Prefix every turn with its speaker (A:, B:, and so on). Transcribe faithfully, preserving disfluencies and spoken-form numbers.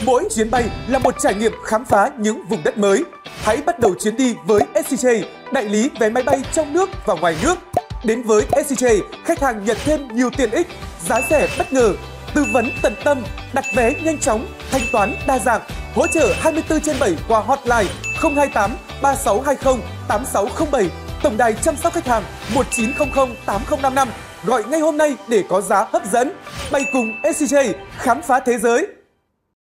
A: Mỗi chuyến bay là một trải nghiệm khám phá những vùng đất mới. Hãy bắt đầu chuyến đi với ét xê gi, đại lý vé máy bay trong nước và ngoài nước. Đến với ét xê gi, khách hàng nhận thêm nhiều tiện ích, giá rẻ bất ngờ, tư vấn tận tâm, đặt vé nhanh chóng, thanh toán đa dạng, hỗ trợ hai mươi tư trên bảy qua hotline không hai tám ba sáu hai không tám sáu không bảy, tổng đài chăm sóc khách hàng một chín không không tám không năm năm. Gọi ngay hôm nay để có giá hấp dẫn. Bay cùng ét xê gi, khám phá thế giới.